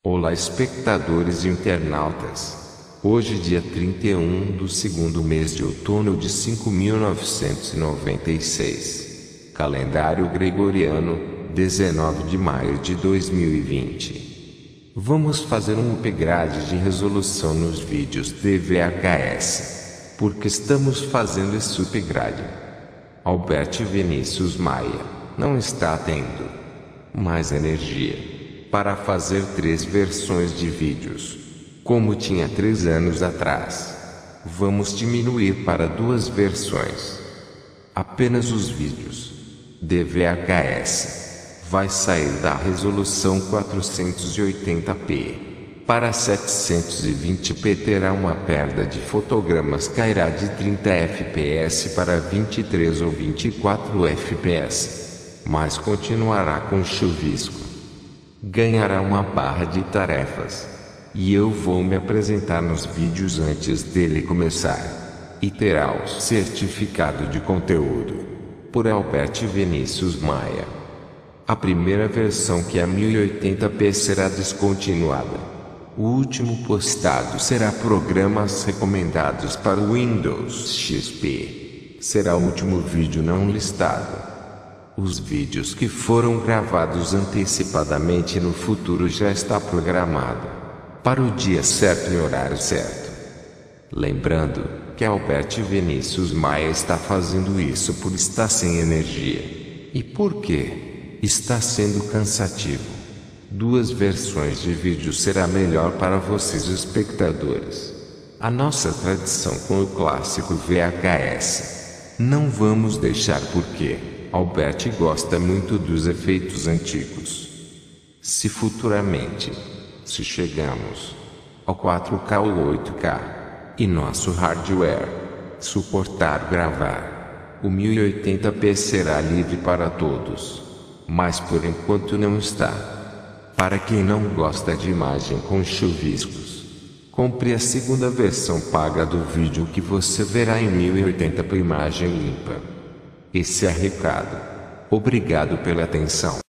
Olá, espectadores e internautas. Hoje, dia 31 do segundo mês de outono de 5.996. Calendário gregoriano, 19 de maio de 2020. Vamos fazer um upgrade de resolução nos vídeos de VHS. Por que estamos fazendo esse upgrade? Alberto Vinícius Maia não está tendo mais energia para fazer 3 versões de vídeos, como tinha 3 anos atrás. Vamos diminuir para 2 versões. Apenas os vídeos de VHS vai sair da resolução 480p para 720p, terá uma perda de fotogramas, cairá de 30 fps para 23 ou 24 fps, mas continuará com chuvisco. Ganhará uma barra de tarefas, e eu vou me apresentar nos vídeos antes dele começar, e terá o certificado de conteúdo por Alberto Vinícius Maia. A primeira versão, que é a 1080p, será descontinuada. O último postado será programas recomendados para o Windows XP. Será o último vídeo não listado. Os vídeos que foram gravados antecipadamente no futuro já está programado para o dia certo e horário certo. Lembrando que Alberto Vinícius Maia está fazendo isso por estar sem energia. E por quê? Está sendo cansativo. 2 versões de vídeo será melhor para vocês, espectadores. A nossa tradição com o clássico VHS não vamos deixar, porque Alberto gosta muito dos efeitos antigos. Se futuramente, se chegamos ao 4K ou 8K, e nosso hardware suportar gravar, o 1080p será livre para todos. Mas por enquanto não está. Para quem não gosta de imagem com chuviscos, compre a segunda versão paga do vídeo, que você verá em 1080p imagem limpa. Esse é recado. Obrigado pela atenção.